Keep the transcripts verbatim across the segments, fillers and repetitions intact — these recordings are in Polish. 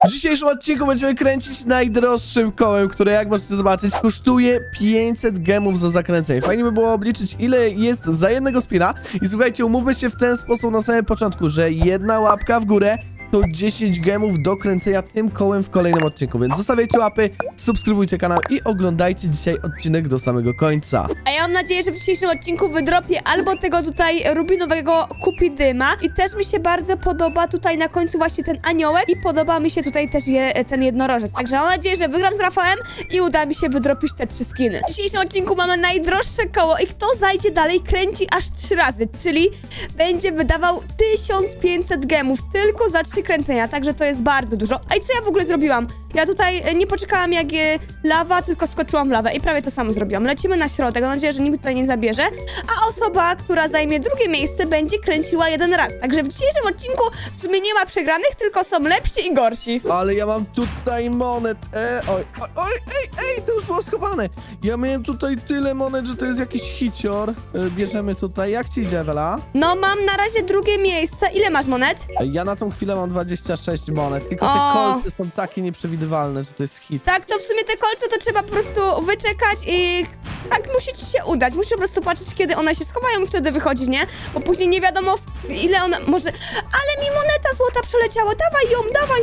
W dzisiejszym odcinku będziemy kręcić najdroższym kołem, które jak możecie zobaczyć kosztuje pięćset gemów za zakręcenie. Fajnie by było obliczyć, ile jest za jednego spina. I słuchajcie, umówmy się w ten sposób na samym początku, że jedna łapka w górę to dziesięć gemów do kręcenia tym kołem w kolejnym odcinku. Więc zostawiajcie łapy, subskrybujcie kanał i oglądajcie dzisiaj odcinek do samego końca. A ja mam nadzieję, że w dzisiejszym odcinku wydropię albo tego tutaj rubinowego kupidyma. I też mi się bardzo podoba tutaj na końcu właśnie ten aniołek. I podoba mi się tutaj też je, ten jednorożec. Także mam nadzieję, że wygram z Rafałem i uda mi się wydropić te trzy skiny. W dzisiejszym odcinku mamy najdroższe koło i kto zajdzie dalej, kręci aż trzy razy. Czyli będzie wydawał tysiąc pięćset gemów tylko za trzy kręcenia, także to jest bardzo dużo. A i co ja w ogóle zrobiłam? Ja tutaj nie poczekałam jak je lawa, tylko skoczyłam w lawę i prawie to samo zrobiłam. Lecimy na środek, mam nadzieję, że nikt tutaj nie zabierze, a osoba, która zajmie drugie miejsce, będzie kręciła jeden raz. Także w dzisiejszym odcinku w sumie nie ma przegranych, tylko są lepsi i gorsi. Ale ja mam tutaj monet, e, oj, oj, oj, ej, ej, to już było schowane. Ja miałem tutaj tyle monet, że to jest jakiś hicior. E, bierzemy tutaj, jak ci idzie, Ewela? No mam na razie drugie miejsce. Ile masz monet? E, ja na tą chwilę mam dwadzieścia sześć monet, tylko O. te kolce są takie nieprzewidywalne, że to jest hit. Tak, to w sumie te kolce to trzeba po prostu wyczekać i tak musi ci się udać. Musisz po prostu patrzeć, kiedy one się schowają i wtedy wychodzić, nie? Bo później nie wiadomo, ile ona może... Ale mi moneta złota przeleciała, dawaj ją, dawaj!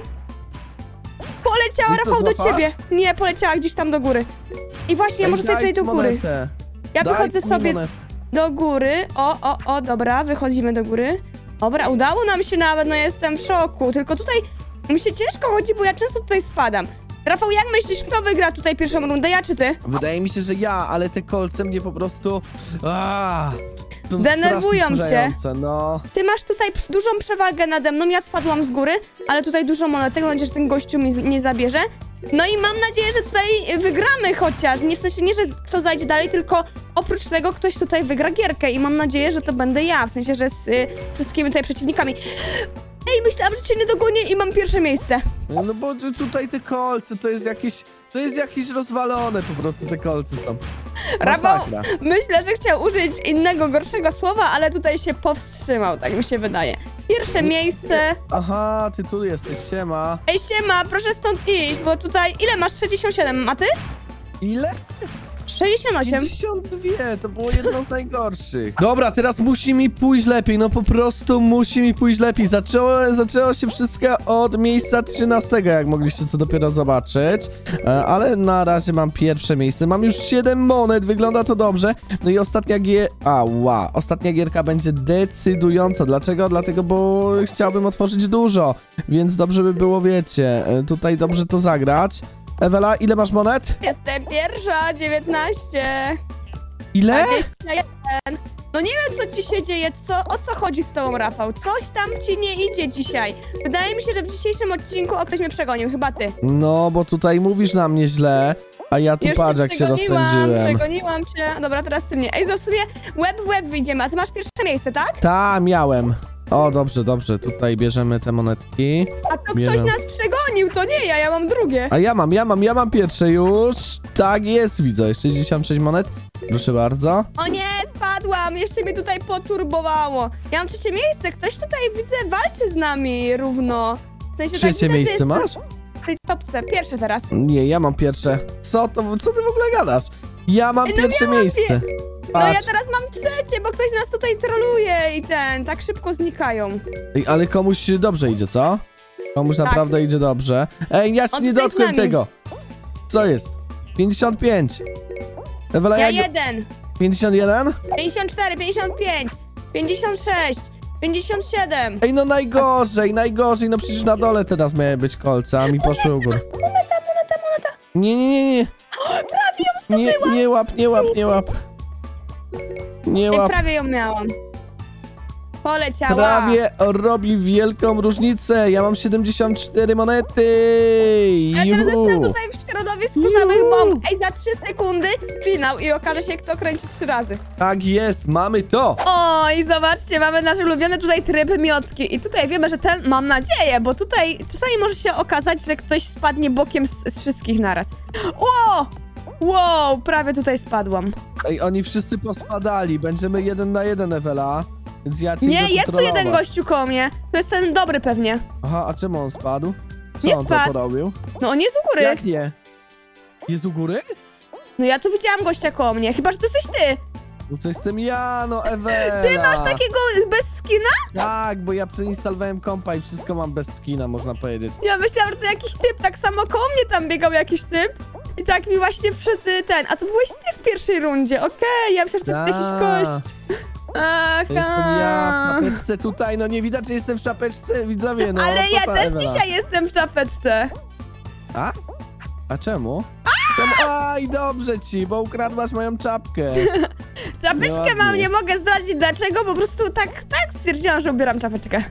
Poleciała, I to Rafał, do złapać? ciebie. Nie, poleciała gdzieś tam do góry. I właśnie, Ej, może sobie tutaj dajcie do góry. monetę. Ja Daj wychodzę mi sobie monetę. do góry. O, o, o, dobra, wychodzimy do góry. Dobra, udało nam się nawet, no jestem w szoku. Tylko tutaj mi się ciężko chodzi, bo ja często tutaj spadam. Rafał, jak myślisz, kto wygra tutaj pierwszą rundę, ja czy ty? Wydaje mi się, że ja, ale te kolce mnie po prostu... Aaa, są Denerwują strasznie cię. wkurzające, no. Ty masz tutaj dużą przewagę nade mną, ja spadłam z góry, ale tutaj dużo monetek, mam nadzieję, że ten gościu mi nie zabierze. No i mam nadzieję, że tutaj wygramy chociaż, nie w sensie nie, że kto zajdzie dalej, tylko oprócz tego ktoś tutaj wygra gierkę i mam nadzieję, że to będę ja, w sensie, że z y, wszystkimi tutaj przeciwnikami. Ej, myślałam, że cię nie dogonię i mam pierwsze miejsce. No bo tu- tutaj te kolce to jest jakieś... To jest jakieś rozwalone po prostu, te kolce są. Rafał, Masakra. myślę, że chciał użyć innego, gorszego słowa, ale tutaj się powstrzymał, tak mi się wydaje. Pierwsze miejsce. Aha, ty tu jesteś, siema. Ej, siema, proszę stąd iść, bo tutaj... Ile masz? sześćdziesiąt siedem, a ty? Ile? sześćdziesiąt osiem. pięćdziesiąt dwa, to było jedno z najgorszych. Dobra, teraz musi mi pójść lepiej, no po prostu musi mi pójść lepiej. Zaczęło, zaczęło się wszystko od miejsca trzynastego, jak mogliście co dopiero zobaczyć. E, ale na razie mam pierwsze miejsce. Mam już siedem monet, wygląda to dobrze. No i ostatnia gier... Ała, ostatnia gierka będzie decydująca. Dlaczego? Dlatego, bo chciałbym otworzyć dużo. Więc dobrze by było, wiecie, e, tutaj dobrze to zagrać. Ewela, ile masz monet? Jestem pierwsza, dziewiętnaście. Ile? dwadzieścia jeden. No nie wiem, co ci się dzieje, co, o co chodzi z tobą, Rafał? Coś tam ci nie idzie dzisiaj. Wydaje mi się, że w dzisiejszym odcinku o ktoś mnie przegonił, chyba ty. No, bo tutaj mówisz na mnie źle, a ja tu Już patrz, cię jak się przegoniłam, rozpędziłem. przegoniłam cię. Dobra, teraz ty mnie. Ej, to w sumie łeb w łeb wyjdziemy, a ty masz pierwsze miejsce, tak? Ta, miałem. O, dobrze, dobrze, tutaj bierzemy te monetki. A to Bierzemy. ktoś nas przegonił, to nie ja, ja mam drugie. A ja mam, ja mam, ja mam pierwsze już. Tak jest, widzę, sześćdziesiąt sześć monet. Proszę bardzo. O nie, spadłam, jeszcze mnie tutaj poturbowało. Ja mam trzecie miejsce, ktoś tutaj, widzę, walczy z nami równo. W sensie Trzecie tak widać, że miejsce jestem masz? w tej topce, pierwsze teraz. Nie, ja mam pierwsze. Co to, co ty w ogóle gadasz? Ja mam Ej, no pierwsze miałam miejsce. No ja Patrz. teraz mam trzecie, bo ktoś nas tutaj troluje i ten, tak szybko znikają. Ej, ale komuś dobrze idzie, co? Komuś Tak. naprawdę idzie dobrze. Ej, ja ci On nie tutaj z dotknę nami. tego. Co jest? pięćdziesiąt pięć. Ewela, Ja jak... jeden, pięćdziesiąt jeden? pięćdziesiąt cztery, pięćdziesiąt pięć, pięćdziesiąt sześć, pięćdziesiąt siedem. Ej, no najgorzej, najgorzej, no przecież na dole teraz miały być kolce, a mi poszły u góry. Moneta, moneta, moneta. Nie, nie, nie, nie. Prawie ją Nie, zdobyłam. nie łap, nie łap, nie łap. Nie Ej, łap. prawie ją miałam. Poleciała. Prawie robi wielką różnicę. Ja mam siedemdziesiąt cztery monety. Ja teraz Juhu. jestem tutaj w środowisku samych bomb. Ej, za trzy sekundy finał i okaże się, kto kręci trzy razy. Tak jest, mamy to. O, i zobaczcie, mamy nasz ulubiony tutaj tryb miotki. I tutaj wiemy, że ten, mam nadzieję, bo tutaj czasami może się okazać, że ktoś spadnie bokiem z, z wszystkich naraz. Ło! Wow, prawie tutaj spadłam. Ej, oni wszyscy pospadali. Będziemy jeden na jeden, Ewela. Więc ja cię Nie, idę jest tu kontrolować. jeden gościu koło mnie. To jest ten dobry pewnie. Aha, a czemu on spadł? co Nie on to spadł. porobił? No on jest u góry. Jak nie? Jest u góry? No ja tu widziałam gościa koło mnie, chyba że to jesteś ty. No to jestem ja, no Ewela. Ty masz takiego bez skina? Tak, bo ja przeinstalowałem kompa i wszystko mam bez skina, można powiedzieć. Ja myślałam, że to jakiś typ, tak samo koło mnie tam biegał jakiś typ. I tak mi właśnie wszedł y, ten, a to byłeś ty w pierwszej rundzie, okej, ja myślałam, że to Da. jakiś gość. Aha. To jestem ja w czapeczce tutaj, no nie widać, że jestem w czapeczce, widzowie, no. Ale co ja ta też Ewela? dzisiaj jestem w czapeczce. A? A czemu? Czemu? Aj, dobrze ci, bo ukradłaś moją czapkę. Czapeczkę Ładnie. mam, nie mogę zdradzić dlaczego, po prostu tak, tak stwierdziłam, że ubieram czapeczkę.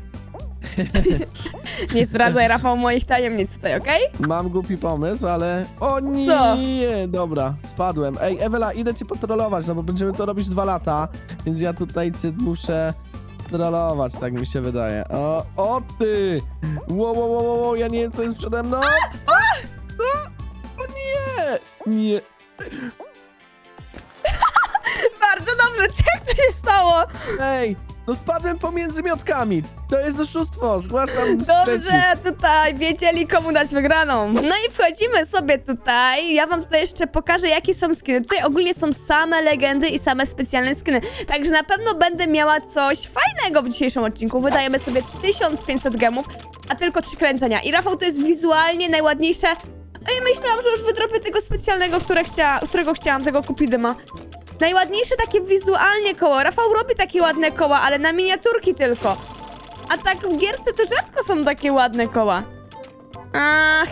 Nie zdradzaj, Rafał, moich tajemnic tutaj, okej? Mam głupi pomysł, ale... O nie! Co? Dobra, spadłem. Ej, Ewela, idę cię potrolować, no bo będziemy to robić dwa lata, więc ja tutaj cię muszę trollować, tak mi się wydaje. O, o ty! Wow, wow, wow, wow, ja nie wiem, co jest przede mną. O, o nie! Nie. Bardzo dobrze, co jak to się stało? Ej, no spadłem pomiędzy miotkami. To jest oszustwo, zgłaszam sprzeciw. Dobrze, tutaj wiedzieli komu dać wygraną. No i wchodzimy sobie tutaj. Ja wam tutaj jeszcze pokażę, jakie są skiny. Tutaj ogólnie są same legendy i same specjalne skiny. Także na pewno będę miała coś fajnego w dzisiejszym odcinku. Wydajemy sobie tysiąc pięćset gemów, a tylko trzy kręcenia. I Rafał, to jest wizualnie najładniejsze. A ja myślałam, że już wydropię tego specjalnego, które chcia, którego chciałam, tego kupidyma. Najładniejsze takie wizualnie koło. Rafał robi takie ładne koła, ale na miniaturki tylko. A tak w gierce to rzadko są takie ładne koła. Ach.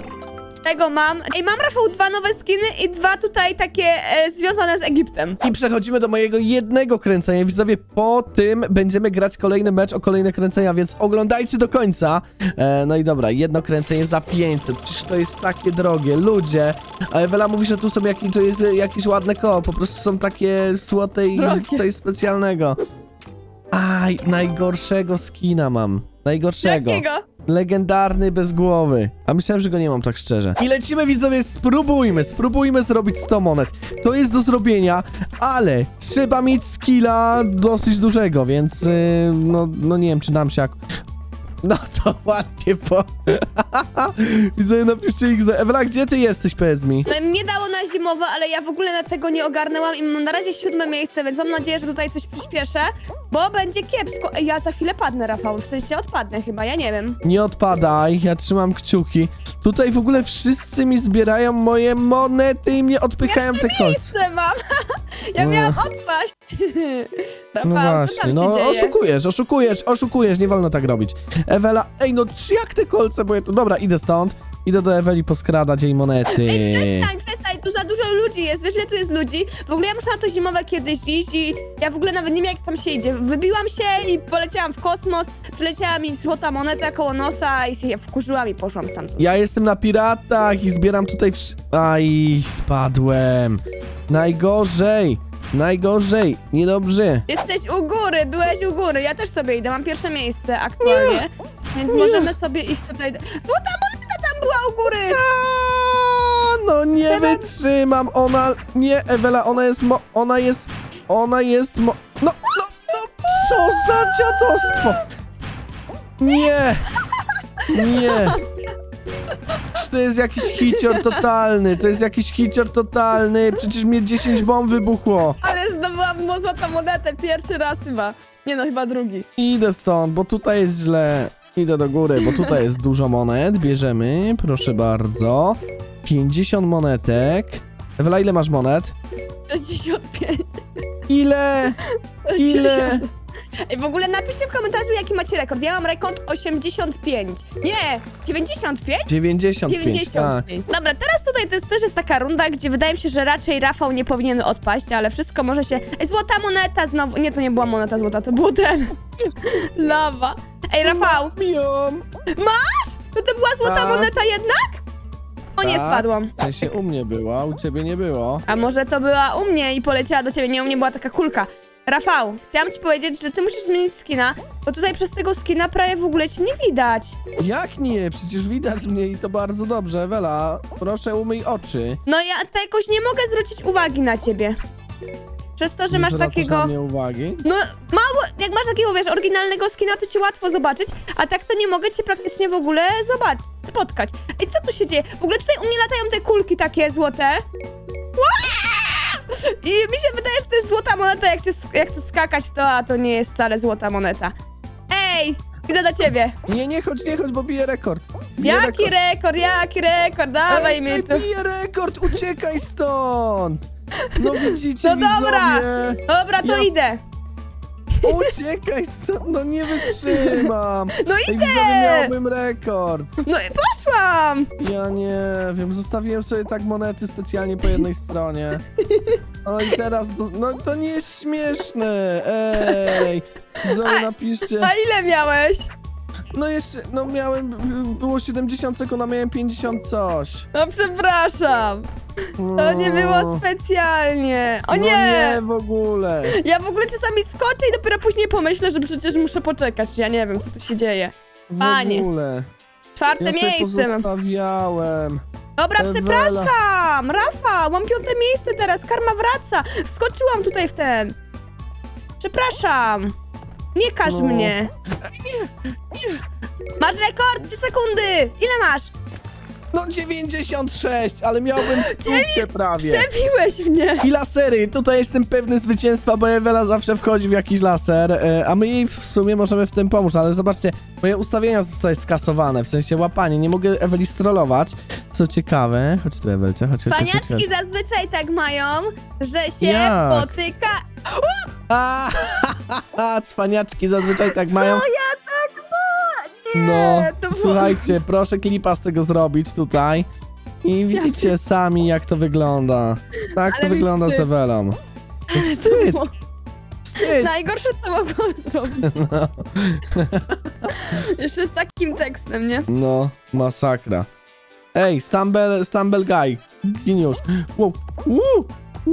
Tego mam. Ej, mam, Rafał, dwa nowe skiny i dwa tutaj takie e, związane z Egiptem. I przechodzimy do mojego jednego kręcenia. Widzowie, po tym będziemy grać kolejny mecz o kolejne kręcenia, więc oglądajcie do końca. E, no i dobra, jedno kręcenie za pięćset. Przecież to jest takie drogie. Ludzie. A Ewela mówi, że tu są jakieś, to jest jakieś ładne koło. Po prostu są takie złote i Drogie. coś specjalnego. Aj, najgorszego skina mam. Najgorszego. Jakiego? Legendarny bez głowy. A myślałem, że go nie mam, tak szczerze. I lecimy, widzowie, spróbujmy, spróbujmy zrobić sto monet. To jest do zrobienia, ale trzeba mieć skilla dosyć dużego, więc yy, no, no nie wiem, czy nam się jak... No to ładnie, po... Widzowie, napiszcie X D. Ewela, gdzie ty jesteś, powiedz mi? No, mnie dało na zimowe, ale ja w ogóle na tego nie ogarnęłam i mam na razie siódme miejsce, więc mam nadzieję, że tutaj coś przyspieszę, bo będzie kiepsko. Ej, ja za chwilę padnę, Rafał, w sensie odpadnę chyba, ja nie wiem. Nie odpadaj, ja trzymam kciuki. Tutaj w ogóle wszyscy mi zbierają moje monety i mnie odpychają te kolce. Miejsce mam! Ja No. miałam odpaść! Rafał, No co tam właśnie, się no dzieje? oszukujesz, oszukujesz, oszukujesz, nie wolno tak robić. Ewela, ej no czy jak te kolce, bo ja tu, dobra, idę stąd, idę do Eweli poskradać jej monety. Ej, przestań, przestań, tu za dużo ludzi jest, wiesz ile tu jest ludzi? W ogóle ja muszę na to zimowe kiedyś iść i ja w ogóle nawet nie wiem jak tam się idzie. Wybiłam się i poleciałam w kosmos, przyleciała mi złota moneta koło nosa i się wkurzyłam i poszłam stamtąd. Ja jestem na piratach i zbieram tutaj wsz... Aj, spadłem. Najgorzej, najgorzej, niedobrze. Jesteś u góry, byłeś u góry, ja też sobie idę, mam pierwsze miejsce aktualnie, więc możemy sobie iść tutaj. Złota moneta tam była u góry! A, no nie Trzeba- wytrzymam, ona, nie, Ewela, ona jest mo... ona jest, ona jest mo... No, no, no, co za dziadostwo! Nie, nie. To jest jakiś hicior totalny, to jest jakiś hicior totalny, przecież mnie dziesięć bomb wybuchło. Ale zdobyłam mo- złotą monetę pierwszy raz chyba. Nie no, chyba drugi. Idę stąd, bo tutaj jest źle. Idę do góry, bo tutaj jest dużo monet, bierzemy, proszę bardzo. pięćdziesiąt monetek. Ewela, ile masz monet? sześćdziesiąt pięć. Ile? Ile? Ej, w ogóle napiszcie w komentarzu, jaki macie rekord. Ja mam rekord osiemdziesiąt pięć. Nie, dziewięćdziesiąt pięć? dziewięćdziesiąt pięć, tak. dziewięćdziesiąt pięć. Dobra, teraz tutaj to jest, też jest taka runda, gdzie wydaje mi się, że raczej Rafał nie powinien odpaść, ale wszystko może się... Ej, złota moneta znowu... Nie, to nie była moneta złota, to był ten... Lawa. Ej, Rafał, Mią. to to była złota Tak. moneta jednak? O, nie Tak. spadłam. W sensie u mnie była, u ciebie nie było. A może to była u mnie i poleciała do ciebie, nie, u mnie była taka kulka. Rafał, chciałam ci powiedzieć, że ty musisz zmienić skina, bo tutaj przez tego skina prawie w ogóle cię nie widać. Jak nie? Przecież widać mnie i to bardzo dobrze. Ewela, proszę umyj oczy. No ja to jakoś nie mogę zwrócić uwagi na ciebie. Przez to, że Nie masz zwracasz takiego... na mnie uwagi? No, mało, jak masz takiego, wiesz, oryginalnego skina, to ci łatwo zobaczyć, a tak to nie mogę cię praktycznie w ogóle zobaczyć, spotkać. Ej, co tu się dzieje? W ogóle tutaj u mnie latają te kulki takie złote. Ła! I mi się wydaje, że to jest złota moneta, jak, się, jak chcę skakać, to a to nie jest wcale złota moneta. Ej, idę do ciebie. Nie, nie chodź, nie chodź, bo bije rekord. Bije Jaki rekord. rekord, jaki rekord, dawaj Ej, mi ej, tu. bije rekord, uciekaj stąd! No widzicie, No dobra, widzowie? dobra, to Ja- idę. Uciekaj stąd, no nie wytrzymam! No Ej, idę! widzowie, miałbym rekord! No i poszłam. Ja nie wiem, zostawiłem sobie tak monety specjalnie po jednej stronie. O i teraz, to, no to nie jest śmieszne, ej! Widzowie, A- napiszcie. A ile miałeś? No jeszcze, no miałem, było siedemdziesiąt sekund, a miałem pięćdziesiąt coś. No przepraszam. To nie było specjalnie. O No nie! nie, w ogóle. Ja w ogóle czasami skoczę i dopiero później pomyślę, że przecież muszę poczekać. Ja nie wiem, co tu się dzieje. W Panie. ogóle. Czwarte Ja sobie miejsce mam. pozostawiałem. Dobra, Ewela. przepraszam. Rafa, mam piąte miejsce teraz. Karma wraca. Wskoczyłam tutaj w ten. Przepraszam. Nie każ No. mnie. Nie, nie. Masz rekord, trzy sekundy. Ile masz? No dziewięćdziesiąt sześć, ale miałbym stówkę prawie. Przebiłeś mnie. I lasery, tutaj jestem pewny zwycięstwa, bo Ewela zawsze wchodzi w jakiś laser, e, a my jej w sumie możemy w tym pomóc, ale zobaczcie, moje ustawienia zostały skasowane, w sensie łapanie, nie mogę Eweli strollować, co ciekawe, chodź tu Ewelcia, chodź, chodź, chodź, chodź, Paniaczki chodź. zazwyczaj tak mają, że się Jak? potyka... A, cwaniaczki zazwyczaj tak mają. Co ja tak ma? Nie, No, to było... słuchajcie, proszę klipa z tego zrobić tutaj. I widzicie sami, jak to wygląda. Tak Ale to mi wygląda z wstyd. Ewelą. To Wstyd, było wstyd. najgorsze, co mogłam zrobić. No. Jeszcze z takim tekstem, nie? No, masakra. Ej, Stumble, Stumble Guy. Gin już. Wow. Uuu.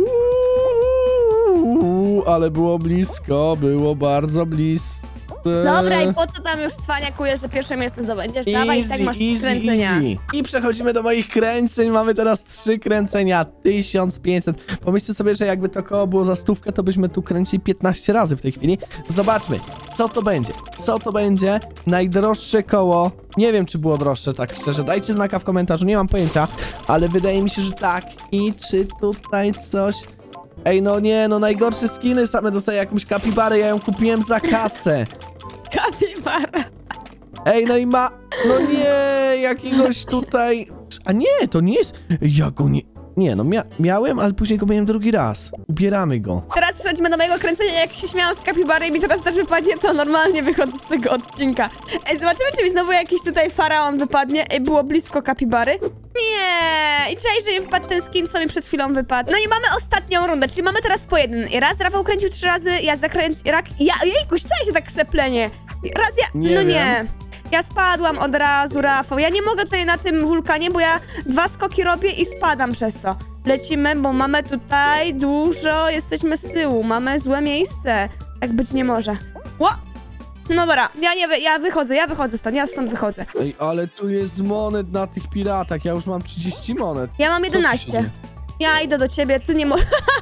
Uuu, ale było blisko, było bardzo blisko. Dobra, i po co tam już cwaniakujesz, że pierwsze miejsce zdobędziesz? Dawaj, i tak masz kręcenia. easy. I przechodzimy do moich kręceń. Mamy teraz trzy kręcenia, tysiąc pięćset. Pomyślcie sobie, że jakby to koło było za stówkę, to byśmy tu kręcili piętnaście razy w tej chwili. Zobaczmy, co to będzie. Co to będzie? Najdroższe koło. Nie wiem, czy było droższe, tak szczerze. Dajcie znaka w komentarzu, nie mam pojęcia, ale wydaje mi się, że tak. I czy tutaj coś... Ej, no nie, no najgorsze skiny same dostaję jakąś kapibarę, ja ją kupiłem za kasę. Kapibara. Ej, no i ma... No nie, jakiegoś tutaj... A nie, to nie jest... Ja go nie... Nie, no mia... miałem, ale później go miałem drugi raz. Ubieramy go. Teraz przejdźmy do mojego kręcenia, jak się śmiałam z kapibary i mi teraz też wypadnie, to normalnie wychodzę z tego odcinka. Ej, zobaczymy, czy mi znowu jakiś tutaj faraon wypadnie. Ej, było blisko kapibary. Nie! I cześć, że mi wpadł ten skin, co mi przed chwilą wypadł. No i mamy ostatnią rundę, czyli mamy teraz po jeden. I raz Rafał kręcił trzy razy, ja zakręcił... Rak... Ja... Jejkuś, co ja się tak seplenie? Raz ja... Nie no wiem. nie. Ja spadłam od razu, Rafał. Ja nie mogę tutaj na tym wulkanie, bo ja dwa skoki robię i spadam przez to. Lecimy, bo mamy tutaj dużo, jesteśmy z tyłu, mamy złe miejsce. Tak być nie może. Ło! No dobra, ja nie wy, ja wychodzę, ja wychodzę stąd, ja stąd wychodzę. Ej, ale tu jest monet na tych piratach, ja już mam trzydzieści monet. Ja mam Co tu się jedenaście. dzieje? Ja idę do ciebie, ty nie możesz...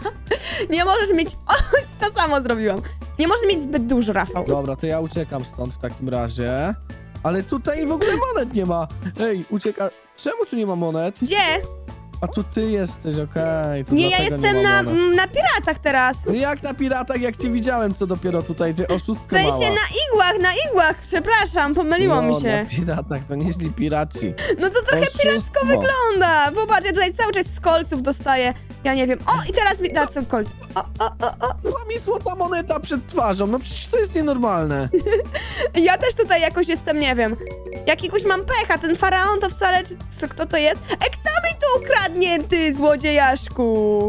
nie możesz mieć... O, to samo zrobiłam. Nie możesz mieć zbyt dużo, Rafał. Dobra, to ja uciekam stąd w takim razie. Ale tutaj w ogóle monet nie ma. Ej, ucieka... Czemu tu nie ma monet? Gdzie? A tu ty jesteś, okej. to Nie, ja dlatego jestem nie ma na, monet. m, na piratach teraz. No jak na piratach, jak cię widziałem, co dopiero tutaj, ty W oszustko sensie mała. na igłach, na igłach, przepraszam, pomyliło no, mi się. na piratach, to nieźli piraci. No to trochę Oszustwo. piracko wygląda. Popatrz, ja tutaj cały czas z kolców dostaję. Ja nie wiem. O, i teraz mi da są kolce. O, o, o, o. Była mi złota moneta przed twarzą, no przecież to jest nienormalne. Ja też tutaj jakoś jestem, nie wiem. Jakiegoś mam pecha, ten faraon to wcale, czy co, kto to jest? E, kto mi tu ukradnie, ty złodziejaszku?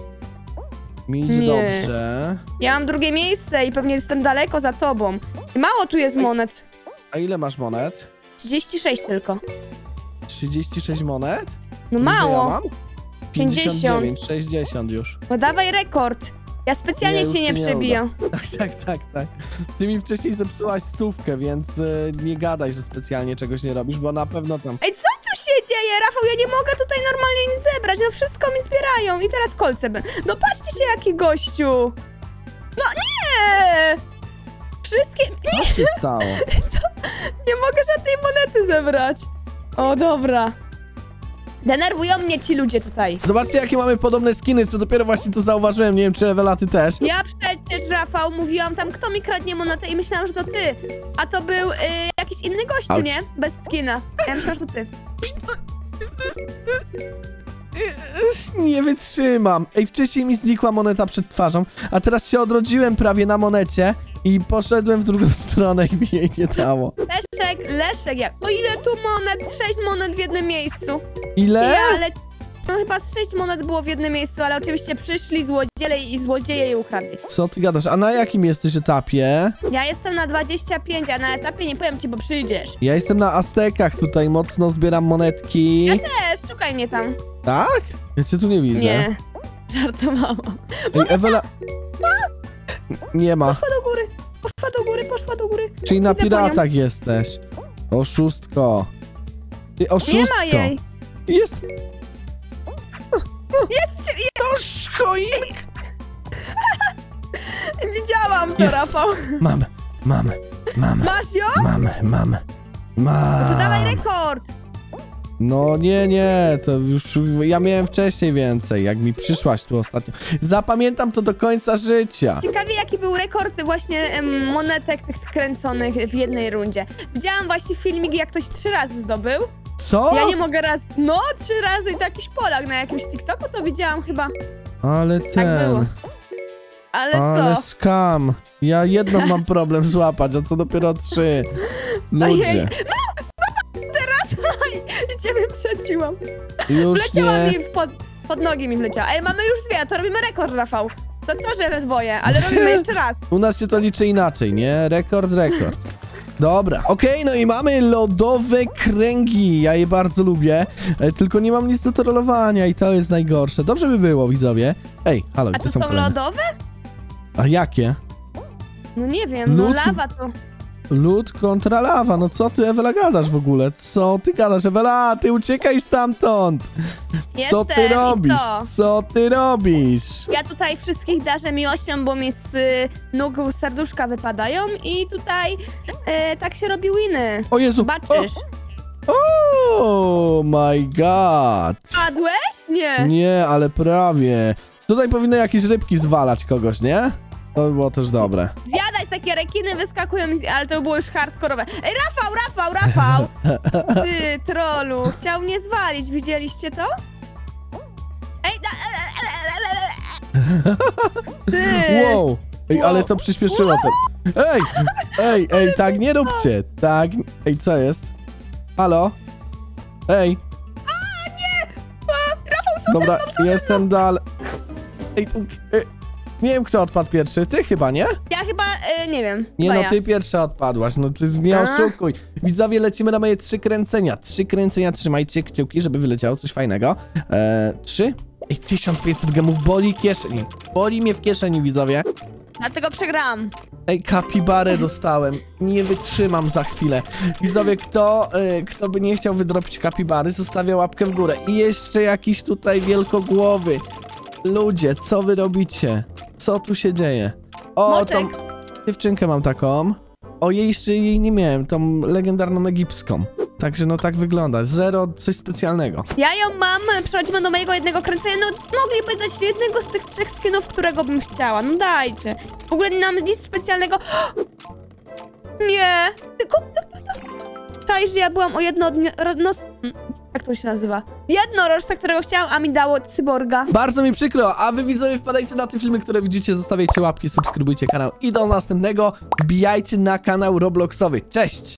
Mi idzie Nie. dobrze. Ja mam drugie miejsce i pewnie jestem daleko za tobą. I mało tu jest monet. A ile masz monet? trzydzieści sześć tylko. trzydzieści sześć monet? No Ile mało. Ja mam? pięćdziesiąt. pięćdziesiąt dziewięć, sześćdziesiąt już. No dawaj rekord. Ja specjalnie Nie, już cię nie to nie przebijam. Tak, tak, tak, tak. Ty mi wcześniej zepsułaś stówkę, więc y, nie gadaj, że specjalnie czegoś nie robisz, bo na pewno tam... Ej, co tu się dzieje, Rafał? Ja nie mogę tutaj normalnie nic zebrać. No wszystko mi zbierają i teraz kolce będą. No patrzcie się, jaki gościu. No nie! Wszystkie... Co się stało? Co? Nie mogę żadnej monety zebrać. O, dobra. Denerwują mnie ci ludzie tutaj. Zobaczcie, jakie mamy podobne skiny, co dopiero właśnie to zauważyłem. Nie wiem, czy Ewela, ty też. Ja przecież, Rafał, mówiłam tam, kto mi kradnie monetę i myślałam, że to ty. A to był y, jakiś inny gościu, Auć. nie? Bez skina. Ja myślałam, że to ty. Nie wytrzymam. Ej, wcześniej mi znikła moneta przed twarzą, a teraz się odrodziłem prawie na monecie i poszedłem w drugą stronę i mi jej nie dało. Leszek, Leszek, jak? O ile tu monet? Sześć monet w jednym miejscu. Ile? Ja, ale... No chyba z sześć monet było w jednym miejscu, ale oczywiście przyszli złodzieje i złodzieje je ukradli. Co ty gadasz? A na jakim jesteś etapie? Ja jestem na dwadzieścia pięć, a na etapie nie powiem ci, bo przyjdziesz. Ja jestem na Aztekach, tutaj mocno zbieram monetki. Ja też, szukaj mnie tam. Tak? Ja cię tu nie widzę. Nie, żartowałam. Ej, Ewela... Nie ma. Poszła do góry, poszła do góry, poszła do góry. Czyli na Idę po nią. piratach jesteś. Oszustko. Ty oszustko. Nie ma jej. Jest... Jest, wsi- je- Toż choink! widziałam to, Jest. Rafał. Mamy, mamy, mamy, Masz ją? mamy, mamy. Mam. To dawaj rekord. No nie, nie, to już ja miałem wcześniej więcej, jak mi przyszłaś tu ostatnio. Zapamiętam to do końca życia. Ciekawie, jaki był rekord właśnie em, monetek tych kręconych w jednej rundzie. Widziałam właśnie filmik, jak ktoś trzy razy zdobył. Co? Ja nie mogę raz... No, trzy razy i to jakiś Polak na jakimś TikToku to widziałam chyba. Ale Tak ten... było. Ale, Ale co? skam. Ja jedną mam problem złapać, a co dopiero trzy. Ludzie. Ojej. Teraz cię wyprzedziłam. Już Wleciała nie. mi w pod, pod nogi mi wleciała. Ej, mamy już dwie, to robimy rekord, Rafał. To co, że we dwoje, ale robimy jeszcze raz. U nas się to liczy inaczej, nie? Rekord, rekord. Dobra, okej, no i mamy lodowe kręgi. Ja je bardzo lubię, e, tylko nie mam nic do trollowania i to jest najgorsze. Dobrze by było, widzowie. Ej, halo, A gdzie to są są kolejne? lodowe? A jakie? No nie wiem, no Lód? lawa to... Lód kontra lawa, no co ty, Ewela, gadasz w ogóle? Co ty gadasz, Ewela? Ty uciekaj stamtąd! Co ty Jestem, i robisz? co? Co ty robisz? Ja tutaj wszystkich darzę miłością, bo mi z y, nóg serduszka wypadają i tutaj y, tak się robi winy. O Jezu! Zobaczysz. O oh my god! Padłeś? Nie. Nie, ale prawie. Tutaj powinny jakieś rybki zwalać kogoś, nie? To by było też dobre. Zjadać takie rekiny wyskakują, mi z- ale to było już hardkorowe. Ej, Rafał, Rafał, Rafał! Ty, trolu, chciał mnie zwalić, widzieliście to? Ej, da, Ty! Wow! Ej, ale to przyspieszyło to. Ej! Ej, ej, tak nie róbcie! Tak. Ej, co jest? Halo? Ej! Rafał, co Dobra, ze mną, co jestem dalej. Ej, u- ej, nie wiem, kto odpadł pierwszy. Ty chyba, nie? Ja chyba, y, nie wiem. Nie chyba no, ja. ty pierwsza odpadłaś, no ty nie A. oszukuj. Widzowie, lecimy na moje trzy kręcenia. Trzy kręcenia, trzymajcie kciuki, żeby wyleciało coś fajnego. Eee, trzy? Ej, tysiąc pięćset gemów, boli kieszeni. Boli mnie w kieszeni, widzowie. Dlatego przegrałam. Ej, kapibarę dostałem. Nie wytrzymam za chwilę. Widzowie, kto, y, kto by nie chciał wydropić kapibary, zostawia łapkę w górę. I jeszcze jakiś tutaj wielkogłowy. Ludzie, co wy robicie? Co tu się dzieje? O, Moczek. tą dziewczynkę mam taką. O, jej jeszcze jej nie miałem, tą legendarną egipską. Także no tak wygląda. Zero, coś specjalnego. Ja ją mam, przechodzimy do mojego jednego kręcenia, no mogliby dać jednego z tych trzech skinów, którego bym chciała, no dajcie. W ogóle nie mam nic specjalnego. Nie, tylko... Czaisz, że ja byłam o jedno... No, jak to się nazywa? Jednorożca, którego chciałam, a mi dało cyborga. Bardzo mi przykro, a wy widzowie wpadajcie na te filmy, które widzicie, zostawiajcie łapki, subskrybujcie kanał i do następnego wbijajcie na kanał Robloxowy. Cześć!